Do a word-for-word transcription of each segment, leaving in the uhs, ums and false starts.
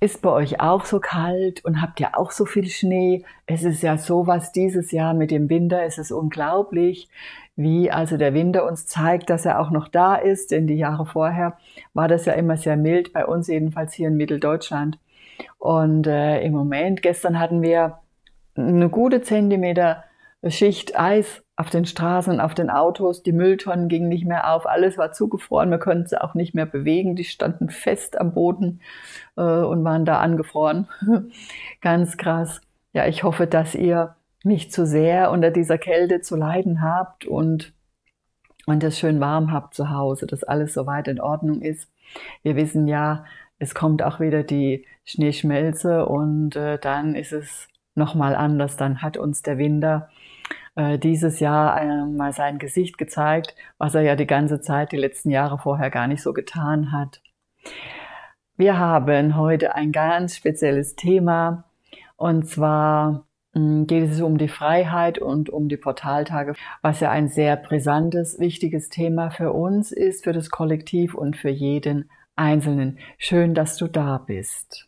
Ist bei euch auch so kalt und habt ihr auch so viel Schnee? Es ist ja sowas dieses Jahr mit dem Winter, es ist unglaublich, wie also der Winter uns zeigt, dass er auch noch da ist, denn die Jahre vorher war das ja immer sehr mild, bei uns jedenfalls hier in Mitteldeutschland. Und äh, im Moment, gestern hatten wir eine gute Zentimeter Schicht Eis auf den Straßen, auf den Autos, die Mülltonnen gingen nicht mehr auf, alles war zugefroren, wir konnten sie auch nicht mehr bewegen, die standen fest am Boden äh, und waren da angefroren. Ganz krass. Ja, ich hoffe, dass ihr nicht zu sehr unter dieser Kälte zu leiden habt und, und es schön warm habt zu Hause, dass alles soweit in Ordnung ist. Wir wissen ja, es kommt auch wieder die Schneeschmelze und äh, dann ist es nochmal anders. Dann hat uns der Winter äh, dieses Jahr äh, mal sein Gesicht gezeigt, was er ja die ganze Zeit, die letzten Jahre vorher gar nicht so getan hat. Wir haben heute ein ganz spezielles Thema und zwar mh, geht es um die Freiheit und um die Portaltage, was ja ein sehr brisantes, wichtiges Thema für uns ist, für das Kollektiv und für jeden Einzelnen. Schön, dass du da bist.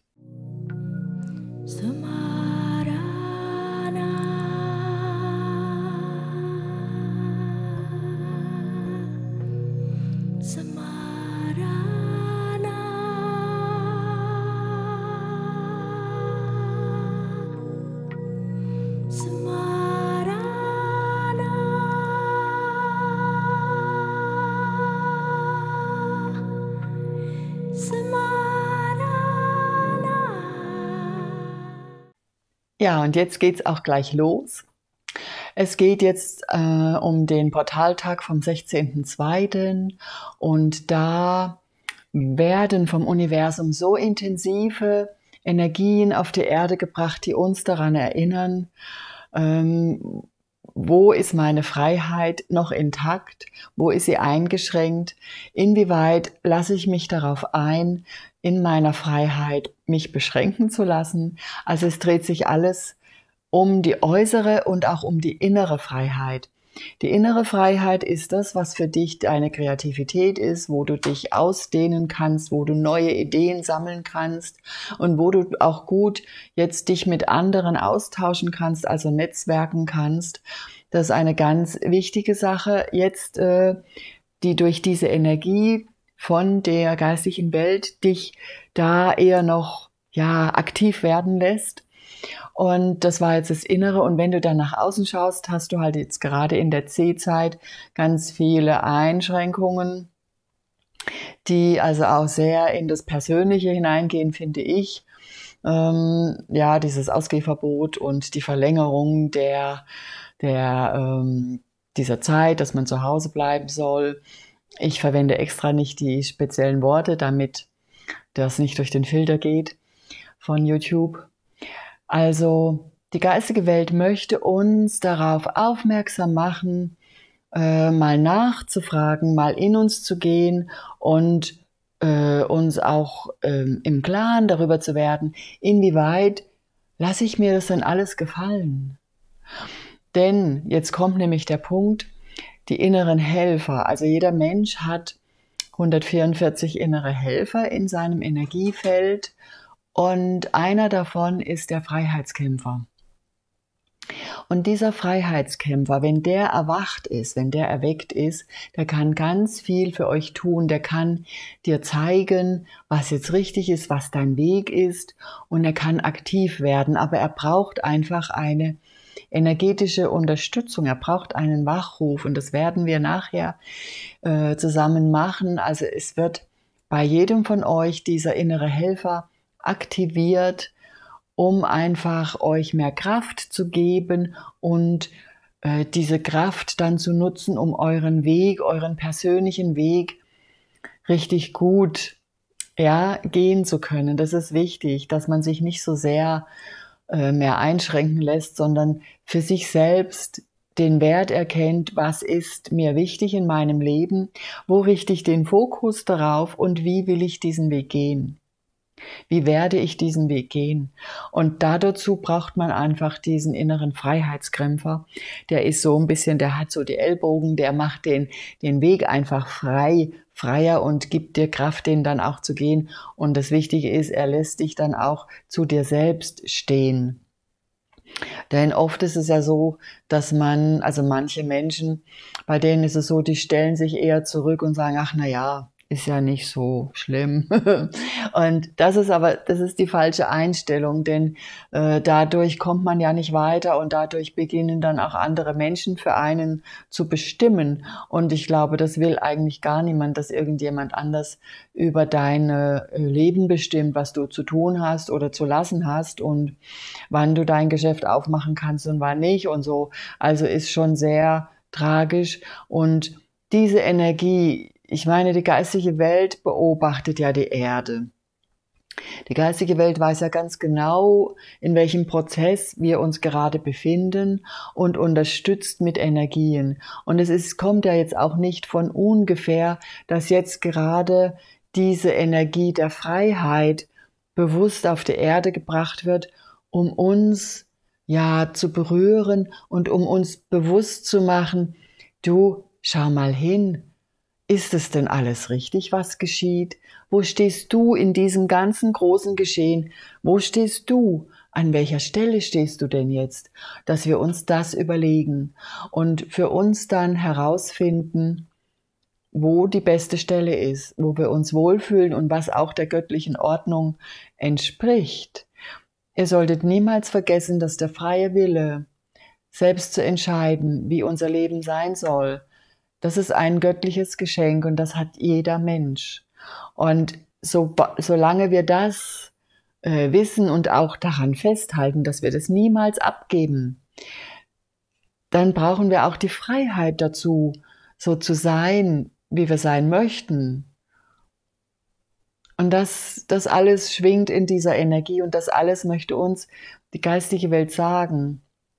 Ja, und jetzt geht's auch gleich los. Es geht jetzt äh, um den Portaltag vom sechzehnten zweiten und da werden vom Universum so intensive Energien auf die Erde gebracht, die uns daran erinnern, ähm, wo ist meine Freiheit noch intakt, wo ist sie eingeschränkt, inwieweit lasse ich mich darauf ein, in meiner Freiheit mich beschränken zu lassen. Also es dreht sich alles um die äußere und auch um die innere Freiheit. Die innere Freiheit ist das, was für dich deine Kreativität ist, wo du dich ausdehnen kannst, wo du neue Ideen sammeln kannst und wo du auch gut jetzt dich mit anderen austauschen kannst, also netzwerken kannst. Das ist eine ganz wichtige Sache jetzt, äh, die durch diese Energie von der geistigen Welt dich da eher noch ja aktiv werden lässt. Und das war jetzt das Innere. Und wenn du dann nach außen schaust, hast du halt jetzt gerade in der C-Zeit ganz viele Einschränkungen, die also auch sehr in das Persönliche hineingehen, finde ich. Ähm, ja, dieses Ausgehverbot und die Verlängerung der, der, ähm, dieser Zeit, dass man zu Hause bleiben soll. Ich verwende extra nicht die speziellen Worte, damit das nicht durch den Filter geht von YouTube. Also die geistige Welt möchte uns darauf aufmerksam machen, äh, mal nachzufragen, mal in uns zu gehen und äh, uns auch äh, im Klaren darüber zu werden, inwieweit lasse ich mir das denn alles gefallen. Denn jetzt kommt nämlich der Punkt, die inneren Helfer. Also jeder Mensch hat hundertvierundvierzig innere Helfer in seinem Energiefeld. Und einer davon ist der Freiheitskämpfer. Und dieser Freiheitskämpfer, wenn der erwacht ist, wenn der erweckt ist, der kann ganz viel für euch tun. Der kann dir zeigen, was jetzt richtig ist, was dein Weg ist. Und er kann aktiv werden. Aber er braucht einfach eine energetische Unterstützung. Er braucht einen Wachruf. Und das werden wir nachher äh, zusammen machen. Also es wird bei jedem von euch dieser innere Helfer aktiviert, um einfach euch mehr Kraft zu geben und äh, diese Kraft dann zu nutzen, um euren Weg, euren persönlichen Weg richtig gut ja, gehen zu können. Das ist wichtig, dass man sich nicht so sehr äh, mehr einschränken lässt, sondern für sich selbst den Wert erkennt, was ist mir wichtig in meinem Leben, wo richte ich den Fokus darauf und wie will ich diesen Weg gehen. Wie werde ich diesen Weg gehen? Und da dazu braucht man einfach diesen inneren Freiheitskämpfer. Der ist so ein bisschen, der hat so die Ellbogen, der macht den, den Weg einfach frei freier und gibt dir Kraft, den dann auch zu gehen. Und das Wichtige ist, er lässt dich dann auch zu dir selbst stehen. Denn oft ist es ja so, dass man, also manche Menschen, bei denen ist es so, die stellen sich eher zurück und sagen, ach na ja, ist ja nicht so schlimm. Und das ist aber, das ist die falsche Einstellung, denn äh, dadurch kommt man ja nicht weiter und dadurch beginnen dann auch andere Menschen für einen zu bestimmen. Und ich glaube, das will eigentlich gar niemand, dass irgendjemand anders über dein äh, Leben bestimmt, was du zu tun hast oder zu lassen hast und wann du dein Geschäft aufmachen kannst und wann nicht und so. Also ist schon sehr tragisch und diese Energie, ich meine, die geistige Welt beobachtet ja die Erde. Die geistige Welt weiß ja ganz genau, in welchem Prozess wir uns gerade befinden und unterstützt mit Energien. Und es ist, kommt ja jetzt auch nicht von ungefähr, dass jetzt gerade diese Energie der Freiheit bewusst auf die Erde gebracht wird, um uns ja zu berühren und um uns bewusst zu machen, du, schau mal hin. Ist es denn alles richtig, was geschieht? Wo stehst du in diesem ganzen großen Geschehen? Wo stehst du? An welcher Stelle stehst du denn jetzt? Dass wir uns das überlegen und für uns dann herausfinden, wo die beste Stelle ist, wo wir uns wohlfühlen und was auch der göttlichen Ordnung entspricht. Ihr solltet niemals vergessen, dass der freie Wille, selbst zu entscheiden, wie unser Leben sein soll, das ist ein göttliches Geschenk und das hat jeder Mensch. Und so, solange wir das äh, wissen und auch daran festhalten, dass wir das niemals abgeben, dann brauchen wir auch die Freiheit dazu, so zu sein, wie wir sein möchten. Und das, das alles schwingt in dieser Energie und das alles möchte uns die geistige Welt sagen.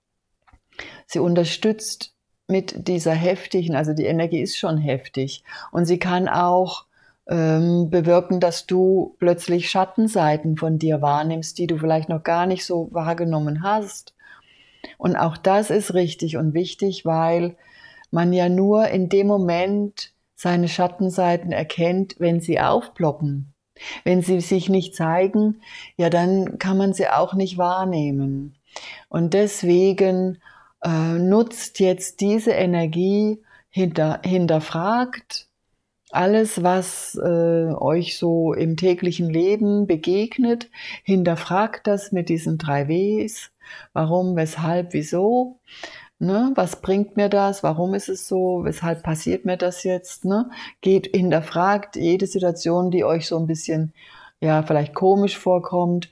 Sie unterstützt mit dieser heftigen, also die Energie ist schon heftig und sie kann auch ähm, bewirken, dass du plötzlich Schattenseiten von dir wahrnimmst, die du vielleicht noch gar nicht so wahrgenommen hast. Und auch das ist richtig und wichtig, weil man ja nur in dem Moment seine Schattenseiten erkennt, wenn sie aufploppen. Wenn sie sich nicht zeigen, ja, dann kann man sie auch nicht wahrnehmen. Und deswegen äh, nutzt jetzt diese Energie, hinter, hinterfragt alles, was äh, euch so im täglichen Leben begegnet, hinterfragt das mit diesen drei Ws. Warum, weshalb, wieso? Ne? Was bringt mir das? Warum ist es so? Weshalb passiert mir das jetzt? Ne? Geht, hinterfragt jede Situation, die euch so ein bisschen, ja, vielleicht komisch vorkommt.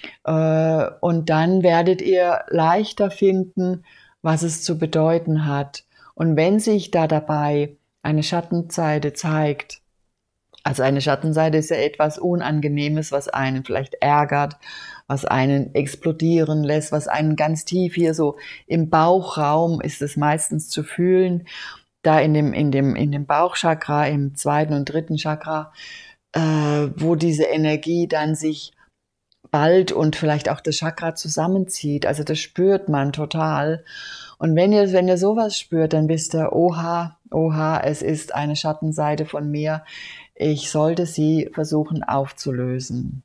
Äh, und dann werdet ihr leichter finden, was es zu bedeuten hat. Und wenn sich da dabei eine Schattenseite zeigt, also eine Schattenseite ist ja etwas Unangenehmes, was einen vielleicht ärgert, was einen explodieren lässt, was einen ganz tief hier so im Bauchraum ist es meistens zu fühlen, da in dem, in dem, in dem Bauchchakra, im zweiten und dritten Chakra, äh, wo diese Energie dann sich bald und vielleicht auch das Chakra zusammenzieht. Also das spürt man total. Und wenn ihr, wenn ihr sowas spürt, dann wisst ihr, oha, oha, es ist eine Schattenseite von mir. Ich sollte sie versuchen aufzulösen.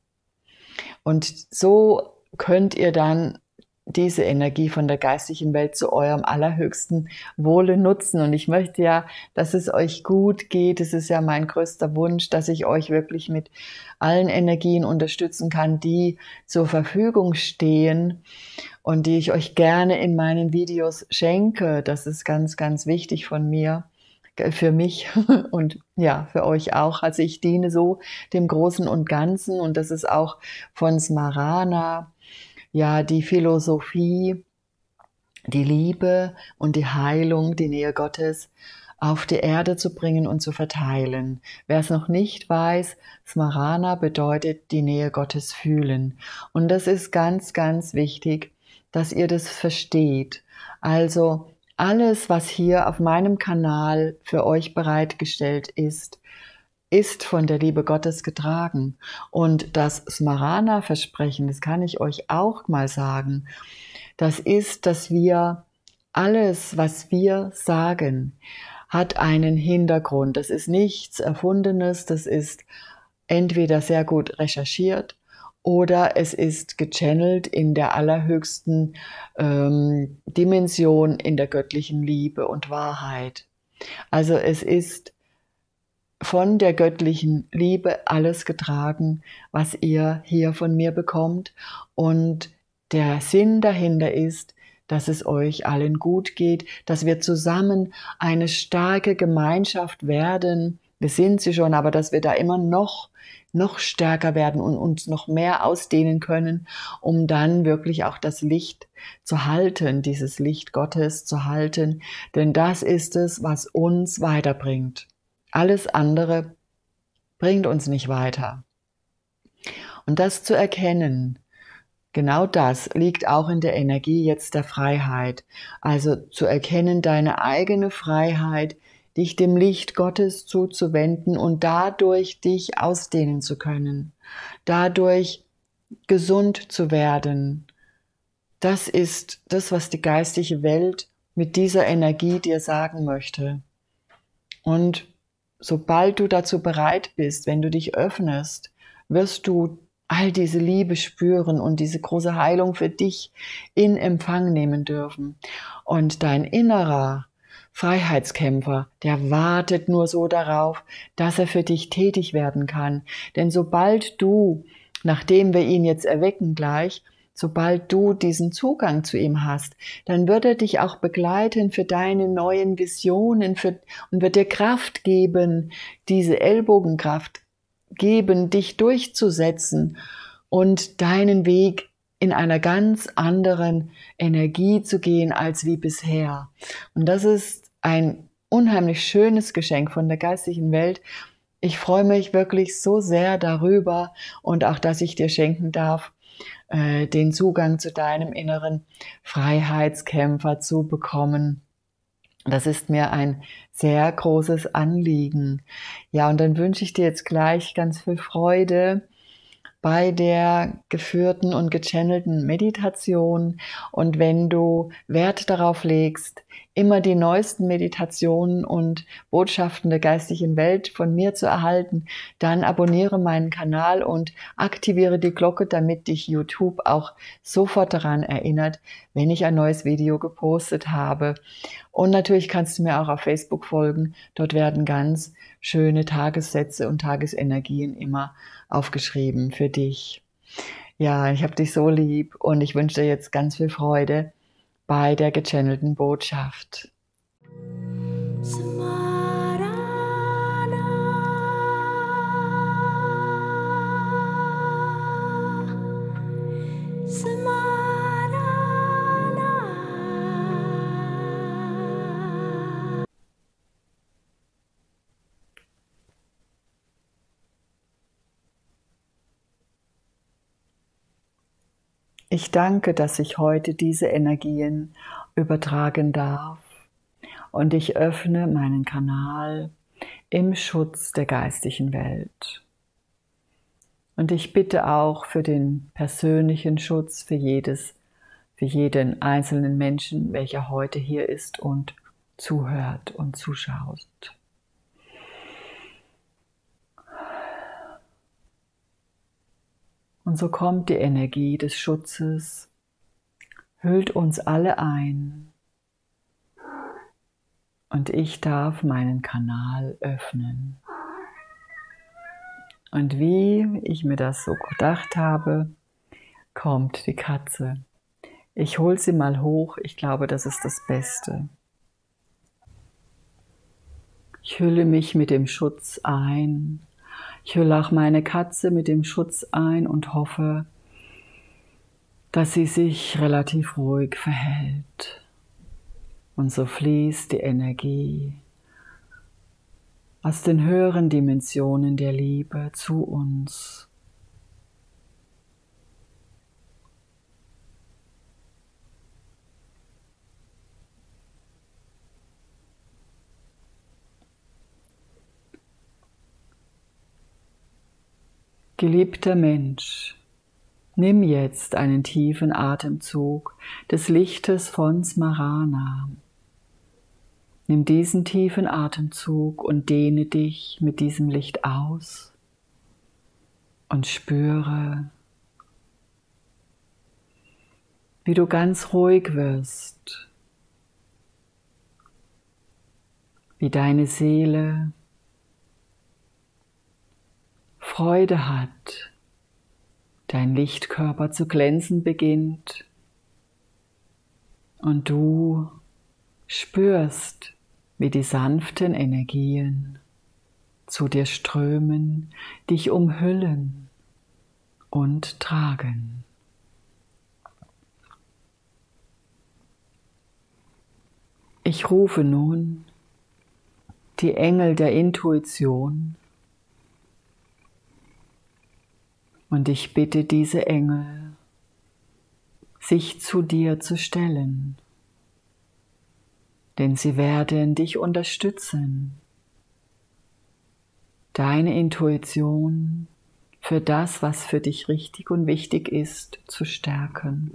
Und so könnt ihr dann diese Energie von der geistigen Welt zu eurem allerhöchsten Wohle nutzen. Und ich möchte ja, dass es euch gut geht. Es ist ja mein größter Wunsch, dass ich euch wirklich mit allen Energien unterstützen kann, die zur Verfügung stehen und die ich euch gerne in meinen Videos schenke. Das ist ganz, ganz wichtig von mir, für mich und ja, für euch auch. Also ich diene so dem Großen und Ganzen und das ist auch von Smarana, ja, die Philosophie, die Liebe und die Heilung, die Nähe Gottes auf die Erde zu bringen und zu verteilen. Wer es noch nicht weiß, Smarana bedeutet die Nähe Gottes fühlen. Und das ist ganz, ganz wichtig, dass ihr das versteht. Also alles, was hier auf meinem Kanal für euch bereitgestellt ist, ist von der Liebe Gottes getragen. Und das Smarana-Versprechen, das kann ich euch auch mal sagen, das ist, dass wir alles, was wir sagen, hat einen Hintergrund. Das ist nichts Erfundenes, das ist entweder sehr gut recherchiert oder es ist gechannelt in der allerhöchsten ähm, Dimension, in der göttlichen Liebe und Wahrheit. Also es ist von der göttlichen Liebe alles getragen, was ihr hier von mir bekommt. Und der Sinn dahinter ist, dass es euch allen gut geht, dass wir zusammen eine starke Gemeinschaft werden. Wir sind sie schon, aber dass wir da immer noch, noch stärker werden und uns noch mehr ausdehnen können, um dann wirklich auch das Licht zu halten, dieses Licht Gottes zu halten. Denn das ist es, was uns weiterbringt. Alles andere bringt uns nicht weiter. Und das zu erkennen, genau das liegt auch in der Energie jetzt der Freiheit. Also zu erkennen, deine eigene Freiheit, dich dem Licht Gottes zuzuwenden und dadurch dich ausdehnen zu können, dadurch gesund zu werden. Das ist das, was die geistige Welt mit dieser Energie dir sagen möchte. Und sobald du dazu bereit bist, wenn du dich öffnest, wirst du all diese Liebe spüren und diese große Heilung für dich in Empfang nehmen dürfen. Und dein innerer Freiheitskämpfer, der wartet nur so darauf, dass er für dich tätig werden kann. Denn sobald du, nachdem wir ihn jetzt erwecken gleich, sobald du diesen Zugang zu ihm hast, dann wird er dich auch begleiten für deine neuen Visionen für, und wird dir Kraft geben, diese Ellbogenkraft geben, dich durchzusetzen und deinen Weg in einer ganz anderen Energie zu gehen als wie bisher. Und das ist ein unheimlich schönes Geschenk von der geistigen Welt. Ich freue mich wirklich so sehr darüber und auch, dass ich dir schenken darf, den Zugang zu deinem inneren Freiheitskämpfer zu bekommen. Das ist mir ein sehr großes Anliegen. Ja, und dann wünsche ich dir jetzt gleich ganz viel Freude bei der geführten und gechannelten Meditation. Und wenn du Wert darauf legst, immer die neuesten Meditationen und Botschaften der geistigen Welt von mir zu erhalten, dann abonniere meinen Kanal und aktiviere die Glocke, damit dich YouTube auch sofort daran erinnert, wenn ich ein neues Video gepostet habe. Und natürlich kannst du mir auch auf Facebook folgen. Dort werden ganz schöne Tagessätze und Tagesenergien immer aufgeschrieben für dich. Ja, ich habe dich so lieb und ich wünsche dir jetzt ganz viel Freude bei der gechannelten Botschaft. Ich danke, dass ich heute diese Energien übertragen darf und ich öffne meinen Kanal im Schutz der geistigen Welt. Und ich bitte auch für den persönlichen Schutz für jedes, für jeden einzelnen Menschen, welcher heute hier ist und zuhört und zuschaut. Und so kommt die Energie des Schutzes, hüllt uns alle ein und ich darf meinen Kanal öffnen. Und wie ich mir das so gedacht habe, kommt die Katze. Ich hole sie mal hoch, ich glaube, das ist das Beste. Ich hülle mich mit dem Schutz ein. Ich hülle auch meine Katze mit dem Schutz ein und hoffe, dass sie sich relativ ruhig verhält. Und so fließt die Energie aus den höheren Dimensionen der Liebe zu uns. Geliebter Mensch, nimm jetzt einen tiefen Atemzug des Lichtes von Smarana. Nimm diesen tiefen Atemzug und dehne dich mit diesem Licht aus und spüre, wie du ganz ruhig wirst, wie deine Seele Freude hat, dein Lichtkörper zu glänzen beginnt und du spürst, wie die sanften Energien zu dir strömen, dich umhüllen und tragen. Ich rufe nun die Engel der Intuition und ich bitte diese Engel, sich zu dir zu stellen. Denn sie werden dich unterstützen, deine Intuition für das, was für dich richtig und wichtig ist, zu stärken.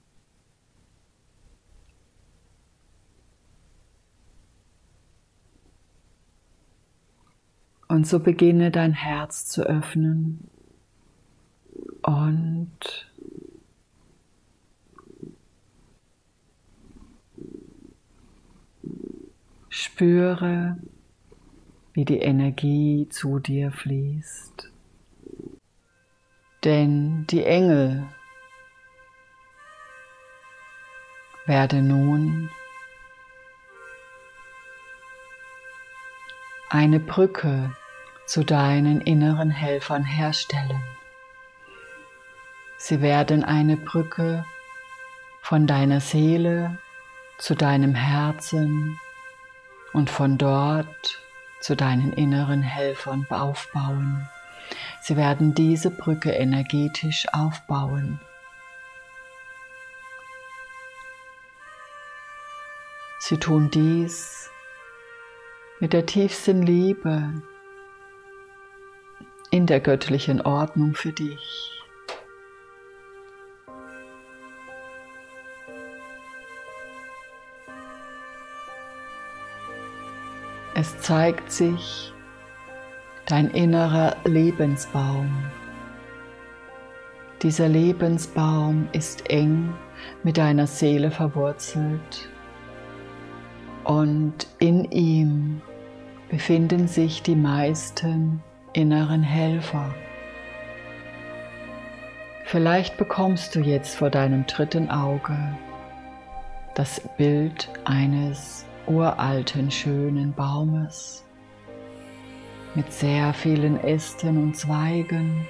Und so beginne dein Herz zu öffnen und spüre, wie die Energie zu dir fließt. Denn die Engel werden nun eine Brücke zu deinen inneren Helfern herstellen. Sie werden eine Brücke von deiner Seele zu deinem Herzen und von dort zu deinen inneren Helfern aufbauen. Sie werden diese Brücke energetisch aufbauen. Sie tun dies mit der tiefsten Liebe in der göttlichen Ordnung für dich. Es zeigt sich dein innerer Lebensbaum. Dieser Lebensbaum ist eng mit deiner Seele verwurzelt und in ihm befinden sich die meisten inneren Helfer. Vielleicht bekommst du jetzt vor deinem dritten Auge das Bild eines uralten, schönen Baumes mit sehr vielen Ästen und Zweigen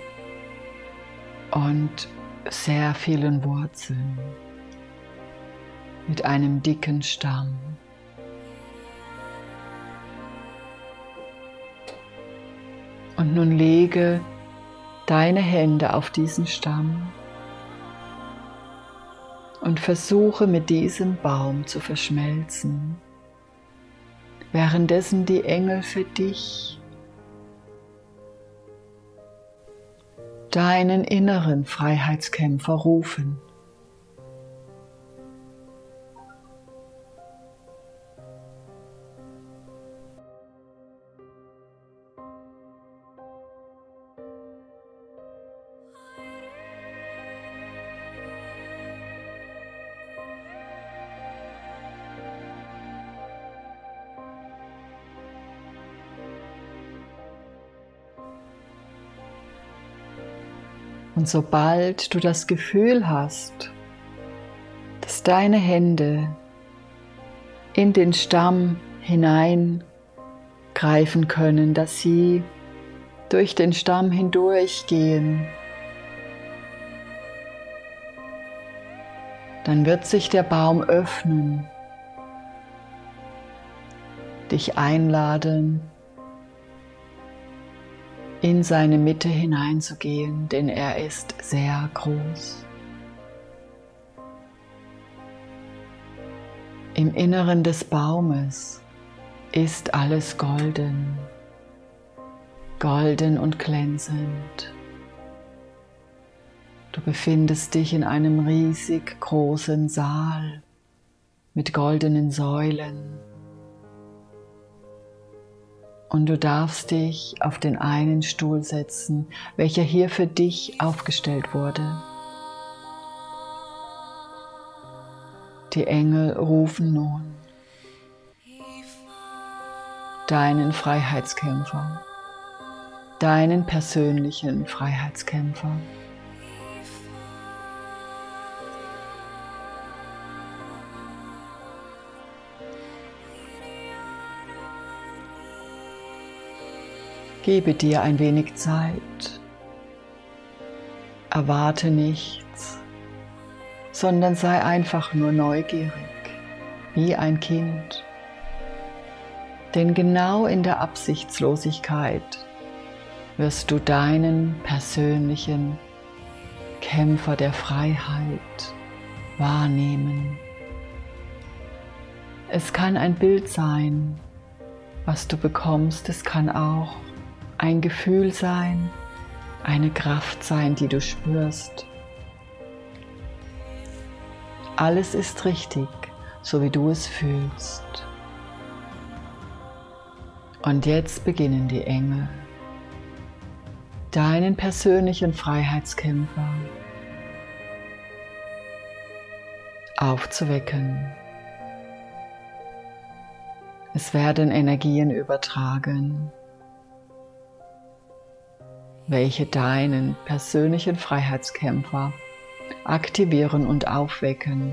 und sehr vielen Wurzeln, mit einem dicken Stamm. Und nun lege deine Hände auf diesen Stamm und versuche mit diesem Baum zu verschmelzen, währenddessen die Engel für dich deinen inneren Freiheitskämpfer rufen. Und sobald du das Gefühl hast, dass deine Hände in den Stamm hineingreifen können, dass sie durch den Stamm hindurchgehen, dann wird sich der Baum öffnen, dich einladen, in seine Mitte hineinzugehen, denn er ist sehr groß. Im Inneren des Baumes ist alles golden, golden und glänzend. Du befindest dich in einem riesig großen Saal mit goldenen Säulen Und du darfst dich auf den einen Stuhl setzen, welcher hier für dich aufgestellt wurde. Die Engel rufen nun deinen Freiheitskämpfer, deinen persönlichen Freiheitskämpfer. Gebe dir ein wenig Zeit, erwarte nichts, sondern sei einfach nur neugierig, wie ein Kind. Denn genau in der Absichtslosigkeit wirst du deinen persönlichen Kämpfer der Freiheit wahrnehmen. Es kann ein Bild sein, was du bekommst, es kann auch ein Gefühl sein, eine Kraft sein, die du spürst. Alles ist richtig, so wie du es fühlst. Und jetzt beginnen die Engel, deinen persönlichen Freiheitskämpfer aufzuwecken. Es werden Energien übertragen, welche deinen persönlichen Freiheitskämpfer aktivieren und aufwecken.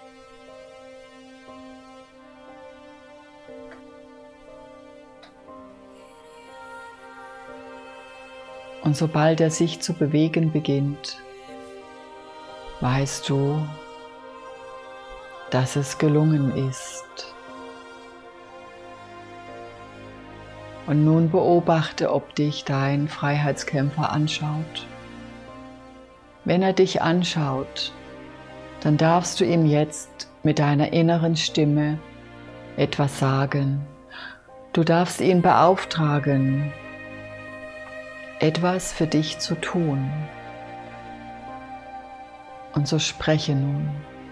Und sobald er sich zu bewegen beginnt, weißt du, dass es gelungen ist. Und nun beobachte, ob dich dein Freiheitskämpfer anschaut. Wenn er dich anschaut, dann darfst du ihm jetzt mit deiner inneren Stimme etwas sagen. Du darfst ihn beauftragen, etwas für dich zu tun. Und so spreche nun.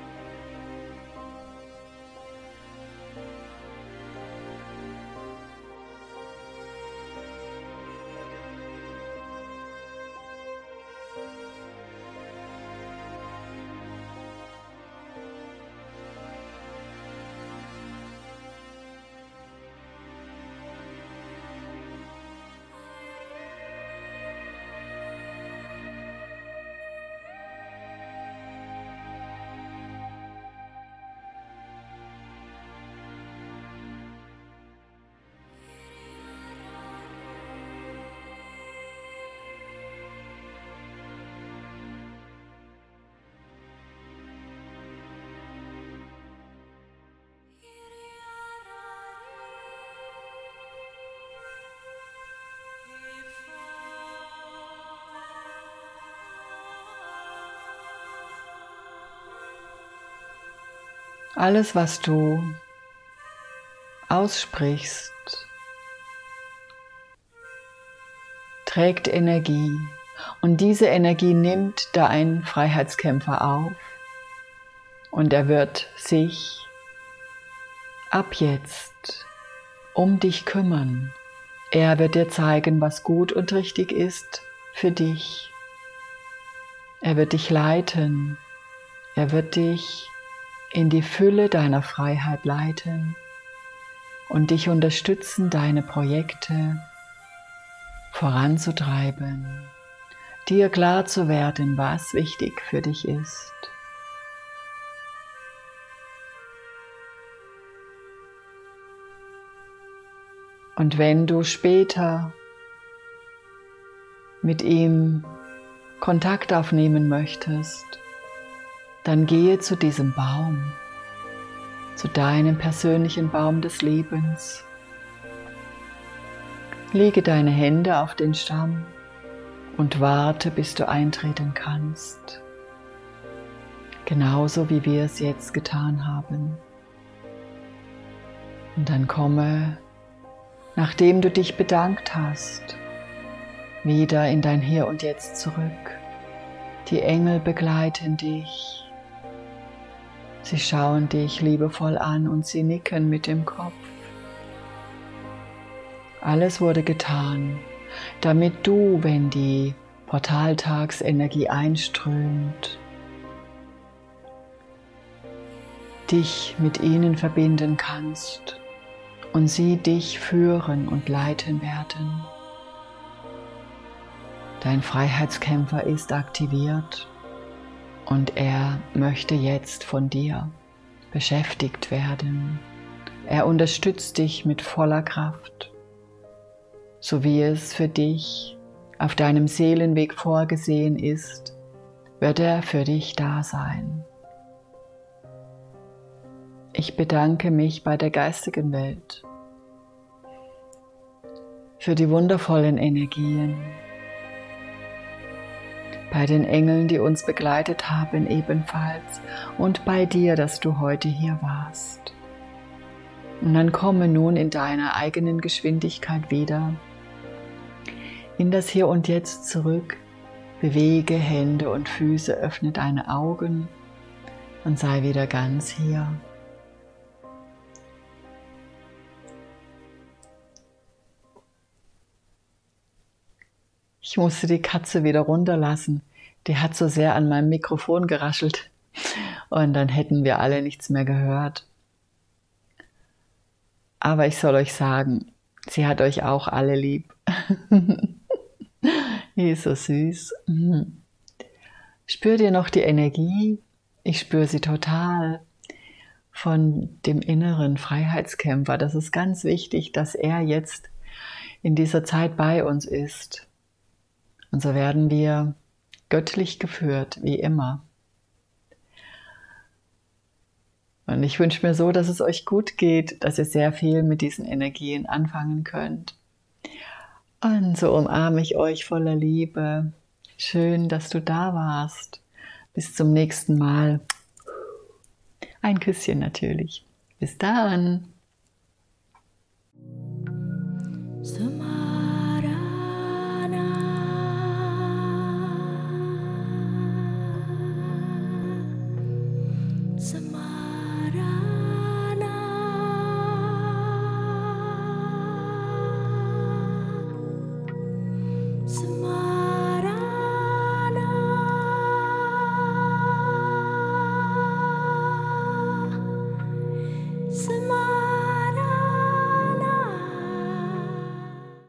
Alles, was du aussprichst, trägt Energie und diese Energie nimmt dein Freiheitskämpfer auf und er wird sich ab jetzt um dich kümmern. Er wird dir zeigen, was gut und richtig ist für dich. Er wird dich leiten, er wird dich in die Fülle deiner Freiheit leiten und dich unterstützen, deine Projekte voranzutreiben, dir klar zu werden, was wichtig für dich ist. Und wenn du später mit ihm Kontakt aufnehmen möchtest, dann gehe zu diesem Baum, zu deinem persönlichen Baum des Lebens. Lege deine Hände auf den Stamm und warte, bis du eintreten kannst. Genauso wie wir es jetzt getan haben. Und dann komme, nachdem du dich bedankt hast, wieder in dein Hier und Jetzt zurück. Die Engel begleiten dich. Sie schauen dich liebevoll an und sie nicken mit dem Kopf. Alles wurde getan, damit du, wenn die Portaltagsenergie einströmt, dich mit ihnen verbinden kannst und sie dich führen und leiten werden. Dein Freiheitskämpfer ist aktiviert und er möchte jetzt von dir beschäftigt werden. Er unterstützt dich mit voller Kraft, so wie es für dich auf deinem Seelenweg vorgesehen ist, wird er für dich da sein. Ich bedanke mich bei der geistigen Welt für die wundervollen Energien, bei den Engeln, die uns begleitet haben ebenfalls und bei dir, dass du heute hier warst. Und dann komme nun in deiner eigenen Geschwindigkeit wieder in das Hier und Jetzt zurück, bewege Hände und Füße, öffne deine Augen und sei wieder ganz hier. Ich musste die Katze wieder runterlassen. Die hat so sehr an meinem Mikrofon geraschelt und dann hätten wir alle nichts mehr gehört. Aber ich soll euch sagen, sie hat euch auch alle lieb. Die ist so süß. Spürt ihr noch die Energie? Ich spüre sie total von dem inneren Freiheitskämpfer. Das ist ganz wichtig, dass er jetzt in dieser Zeit bei uns ist. Und so werden wir göttlich geführt, wie immer. Und ich wünsche mir so, dass es euch gut geht, dass ihr sehr viel mit diesen Energien anfangen könnt. Und so umarme ich euch voller Liebe. Schön, dass du da warst. Bis zum nächsten Mal. Ein Küsschen natürlich. Bis dann.